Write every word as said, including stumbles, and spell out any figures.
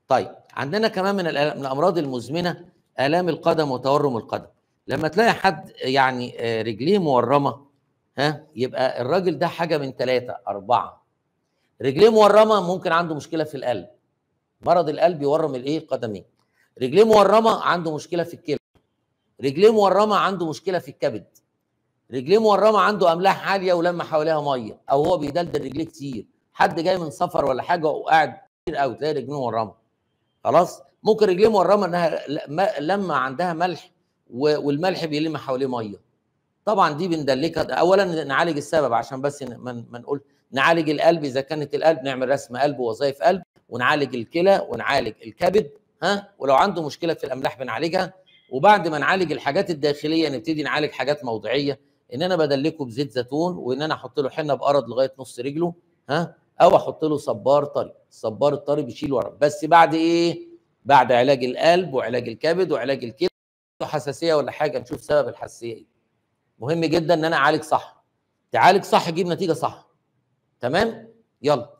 طيب عندنا كمان من, من الامراض المزمنه الام القدم وتورم القدم. لما تلاقي حد يعني رجليه مورمه، ها، يبقى الراجل ده حاجه من ثلاثه اربعه. رجليه مورمه ممكن عنده مشكله في القلب، مرض القلب يورم الايه؟ القدمين. رجليه مورمه عنده مشكله في الكلى. رجليه مورمه عنده مشكله في الكبد. رجليه مورمه عنده املاح عاليه ولما حواليها ميه، او هو بيدلدل رجليه كتير، حد جاي من سفر ولا حاجه وقاعد كتير قوي تلاقي رجليه مورمه. خلاص؟ ممكن رجليه مورمه انها لما عندها ملح والملح بيلم حواليه ميه. طبعا دي بندلكها. اولا نعالج السبب عشان بس ما نقول نعالج القلب، اذا كانت القلب نعمل رسم قلب ووظائف قلب، ونعالج الكلى ونعالج الكبد، ها، ولو عنده مشكله في الاملاح بنعالجها. وبعد ما نعالج الحاجات الداخليه نبتدي نعالج حاجات موضعيه، ان انا بدلكه بزيت زيتون، وان انا احط له حنه بقرض لغايه نص رجله، ها، او احط له صبار طري. الصبار الطري بيشيل ورم، بس بعد ايه؟ بعد علاج القلب وعلاج الكبد وعلاج الكلى. حساسيه ولا حاجه نشوف سبب الحساسيه ايه. مهم جدا ان انا اعالج صح. تعالج صح تجيب نتيجه صح. تمام؟ يلا.